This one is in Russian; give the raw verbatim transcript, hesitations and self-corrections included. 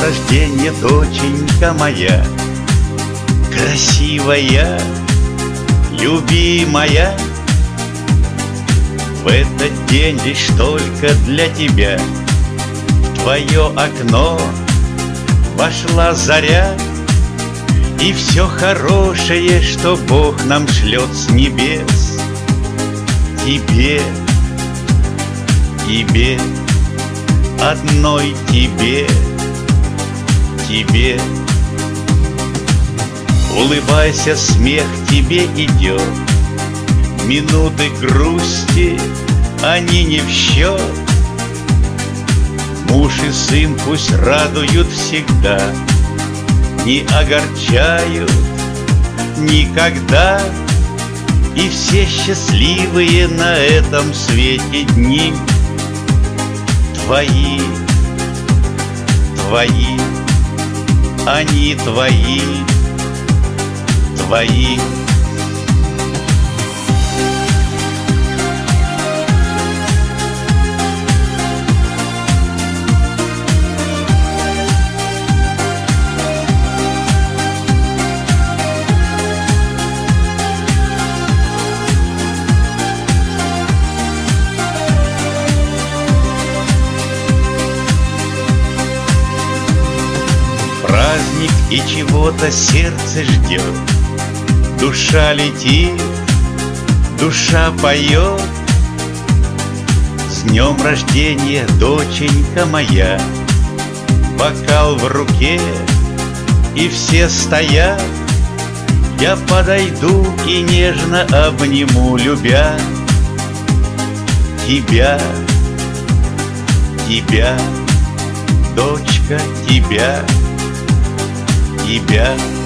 рождения, доченька моя, красивая, любимая. В этот день лишь только для тебя в твое окно вошла заря, и все хорошее, что Бог нам шлет с небес, тебе, тебе, одной тебе, тебе. Улыбайся, смех тебе идет, минуты грусти, они не в счет. Муж и сын пусть радуют всегда, не огорчают никогда. И все счастливые на этом свете дни твои, твои, они твои, твои. Праздник, и чего-то сердце ждет, душа летит, душа поет. С днем рождения, доченька моя, бокал в руке, и все стоят. Я подойду и нежно обниму, любя тебя, тебя, дочка, тебя, тебя.